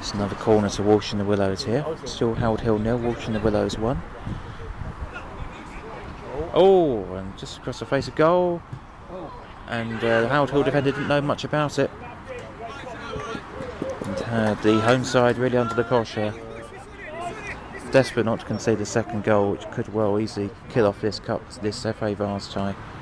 It's another corner to Walsham-le-Willows here. Still Howard Hill 0, Walsham-le-Willows 1. Oh, and just across the face of goal. And the Howard Hill defender didn't know much about it. And the home side really under the cosh here. Desperate not to concede the second goal, which could well easily kill off this FA Vase tie.